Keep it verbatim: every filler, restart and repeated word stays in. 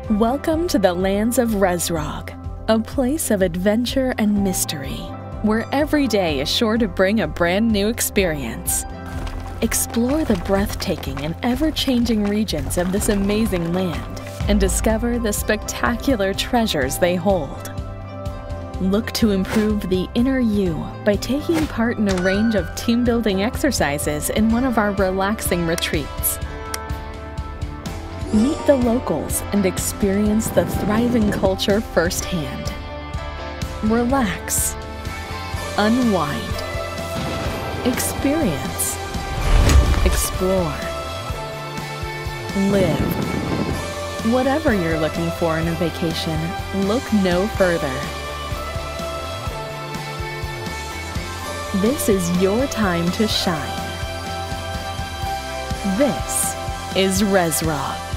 Welcome to the lands of Rezrog, a place of adventure and mystery, where every day is sure to bring a brand new experience. Explore the breathtaking and ever-changing regions of this amazing land and discover the spectacular treasures they hold. Look to improve the inner you by taking part in a range of team-building exercises in one of our relaxing retreats. Meet the locals and experience the thriving culture firsthand. Relax, unwind, experience, explore, live. Whatever you're looking for in a vacation, look no further. This is your time to shine. This is Rezrog.